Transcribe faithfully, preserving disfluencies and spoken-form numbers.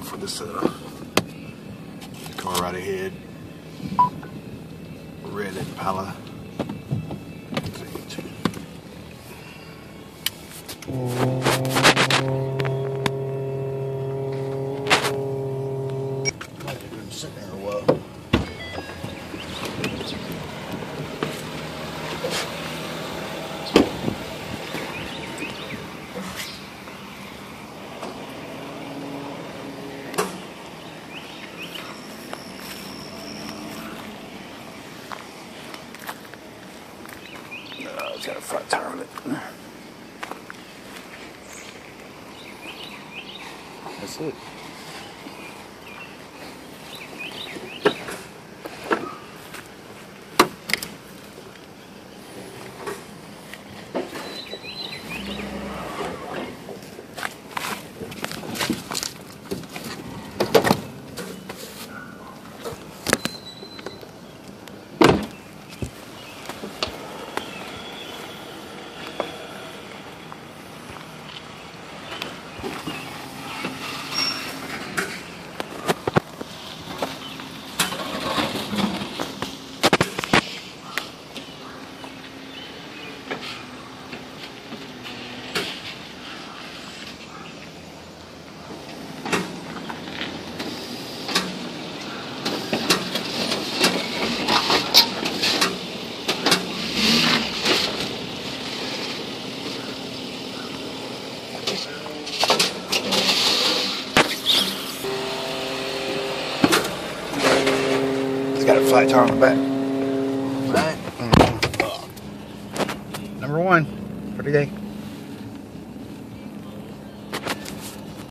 for this uh, car right ahead. Red Impala. Might have been sitting there a while. Uh, it's got a flat tire on it. That's it. It's got a flat tire on the back. Right. Mm-hmm. Number one for today.